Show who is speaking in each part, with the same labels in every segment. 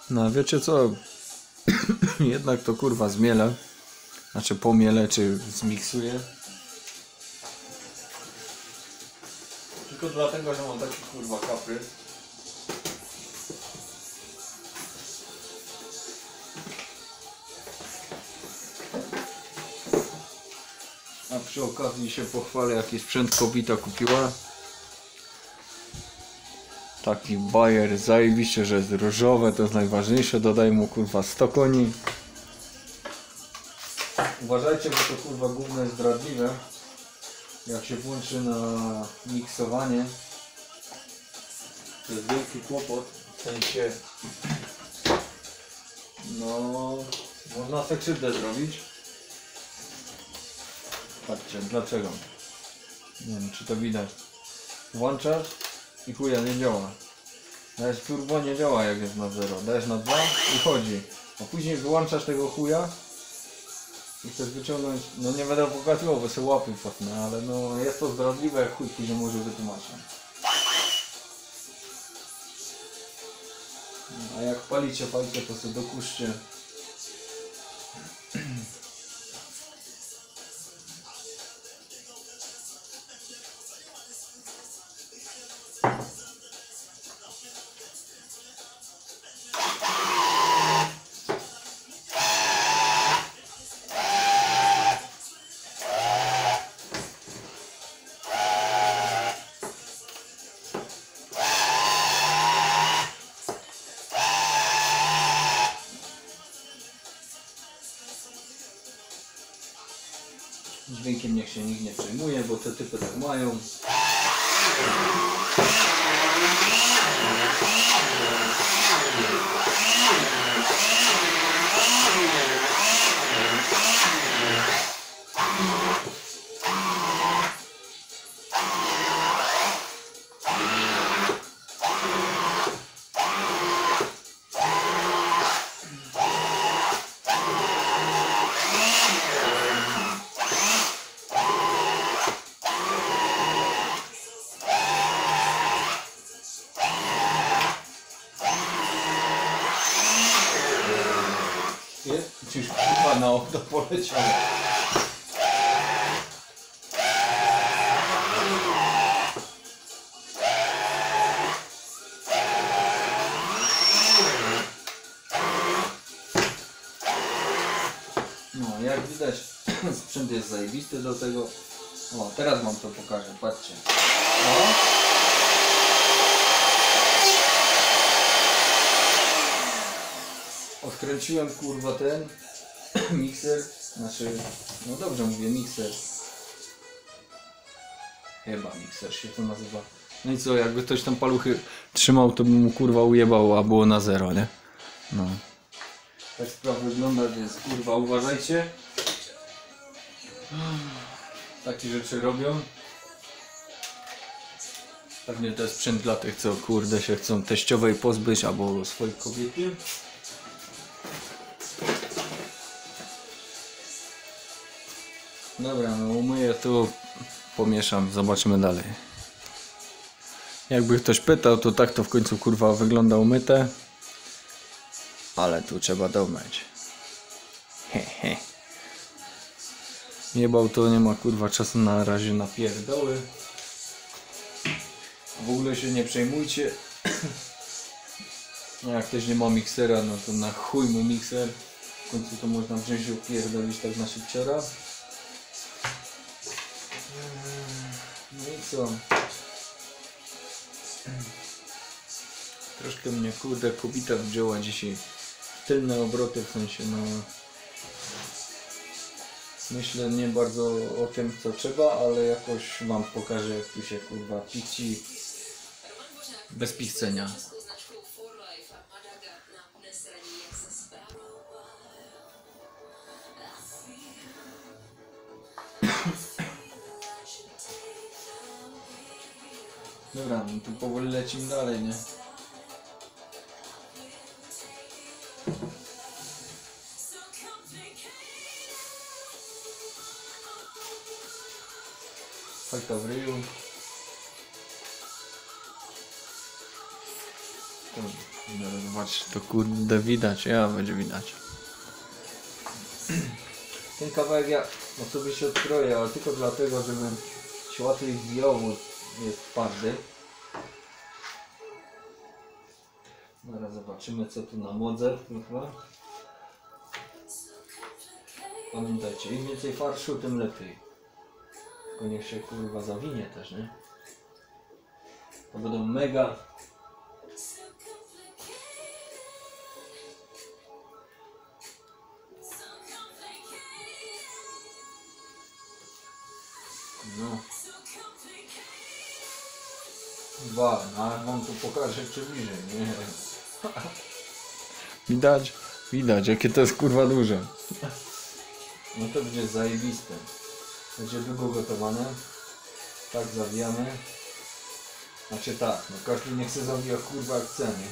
Speaker 1: No wiecie co? Jednak to kurwa zmielę. Znaczy pomielę czy zmiksuję. Tylko dlatego, że mam taki kurwa kaprys. A przy okazji się pochwalę, jaki sprzęt kobieta kupiła. Taki bajer, zajebiście, że jest różowe, to jest najważniejsze. Dodaj mu kurwa 100 koni. Uważajcie, bo to kurwa gówno jest zdradliwe. Jak się włączy na miksowanie, to jest wielki kłopot. W sensie, no, można sobie krzywdę zrobić. Patrzcie, dlaczego? Nie wiem, czy to widać. Włączasz i chuja nie działa. Dajesz turbo, nie działa jak jest na 0. Dajesz na 2 i chodzi. A później wyłączasz tego chuja i chcesz wyciągnąć, no nie będę pokazywał, bo sobie łapy potnę, ale no jest to zdradliwe, jak chuj później może wytłumaczyć. A jak palicie fajkę, to sobie dokuszcie. Dźwiękiem niech się nikt nie przejmuje, bo te typy tak mają. Już chyba na okno poleciał. No, jak widać, sprzęt jest zajebisty do tego. O, teraz wam to pokażę, patrzcie. O. Odkręciłem kurwa ten mikser, znaczy, no dobrze mówię, mikser. Chyba mikser się to nazywa. No i co, jakby ktoś tam paluchy trzymał, to by mu kurwa ujebał, a było na 0, nie? No. Tak sprawa wygląda, więc kurwa uważajcie. Takie rzeczy robią. Pewnie to jest sprzęt dla tych, co kurde się chcą teściowej pozbyć albo swojej kobiety. Dobra, no umyję tu, pomieszam, zobaczymy dalej. Jakby ktoś pytał, to tak to w końcu kurwa wygląda umyte. Ale tu trzeba domyć. Hehe. Jebał to, nie ma kurwa czasu na razie na pierdoły. W ogóle się nie przejmujcie. No jak ktoś nie ma miksera, no to na chuj mu mikser. W końcu to można wziąć i upierdolić tak na szybciora. No i co? Troszkę mnie kurde kobieta wzięła dzisiaj tylne obroty, w sensie no... Myślę nie bardzo o tym co trzeba, ale jakoś wam pokażę jak tu się kurwa pichci bez pichcenia. Dobra, no tu powoli lecimy dalej, nie? Fajka w ryju. Zobacz, to kurde widać, ja będzie widać. Ten kawałek ja osobiście odkroję, ale tylko dlatego, żeby się łatwiej wbijał, bo jest twardy. Zaraz zobaczymy, co tu na modze. Pamiętajcie, im więcej farszu, tym lepiej. Tylko niech się kurwa zawinie też, nie? To będą mega. No. A wam tu pokażę jeszcze bliżej, nie? Widać, jakie to jest kurwa duże. No to będzie zajebiste. Będzie długo gotowane. Tak zawijamy. Znaczy tak, no każdy nie chce zawijać kurwa jak chce, nie?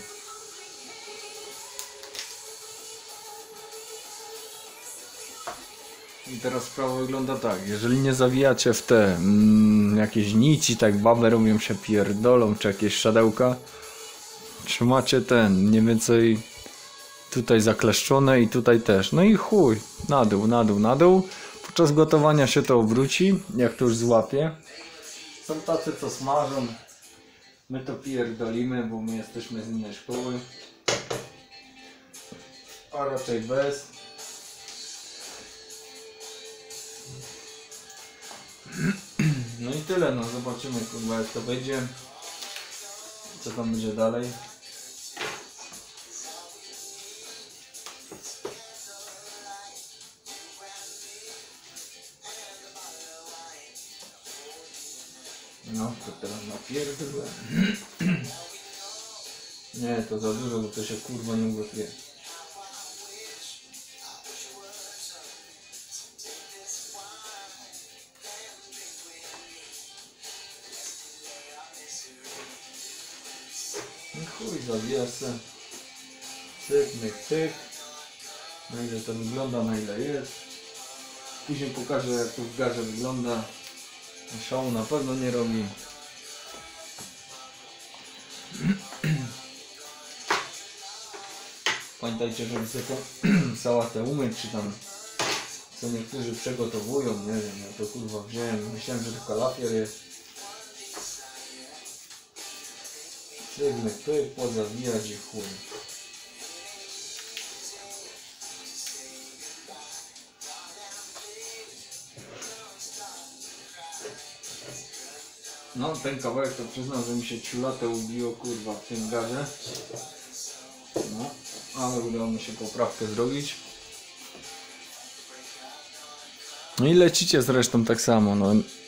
Speaker 1: I teraz sprawa wygląda tak, jeżeli nie zawijacie w te jakieś nici, tak baby robią się pierdolą, czy jakieś szadełka, trzymacie ten, mniej więcej tutaj zakleszczone i tutaj też, no i chuj, na dół, podczas gotowania się to obróci, jak to już złapie. Są tacy, co smażą, my to pierdolimy, bo my jesteśmy z innej szkoły, a raczej bez. No i tyle, no zobaczymy kurwa jak to będzie, co tam będzie dalej. No to teraz napierdolę. Nie, to za dużo, bo to się kurwa nie ugotuje. No chuj, zawijasz se. Cyk, myk, cyk. Na ile to wygląda, na ile jest. Później pokażę jak to w garze wygląda. Szału na pewno nie robi. Pamiętajcie, żeby sobie tą sałatę umyć, czy tam co niektórzy przygotowują, nie wiem, ja to kurwa wziąłem, myślałem, że to kalafior jest. Cygny pyk, pozawijać i chuj. No ten kawałek to przyznam, że mi się ciulatę ubiło kurwa w tym garze. No, ale udało mi się poprawkę zrobić. No i lecicie zresztą tak samo, no